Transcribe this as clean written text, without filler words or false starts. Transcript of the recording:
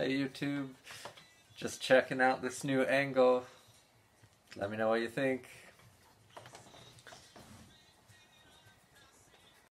Hey YouTube, just checking out this new angle. Let me know what you think.